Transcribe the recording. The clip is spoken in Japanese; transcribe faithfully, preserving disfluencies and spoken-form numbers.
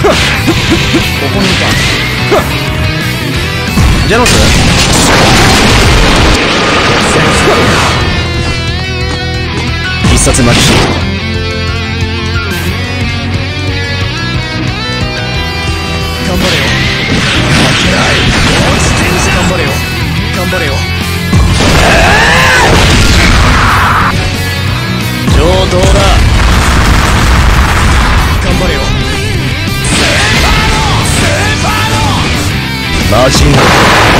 こにいた。ジェノス必殺マジシャン。頑張れよ。負けない。落ちてんじゃん。頑張れよ。頑張れよ。上等だ。頑張れよ。スーパーのスーパーのマジンガン。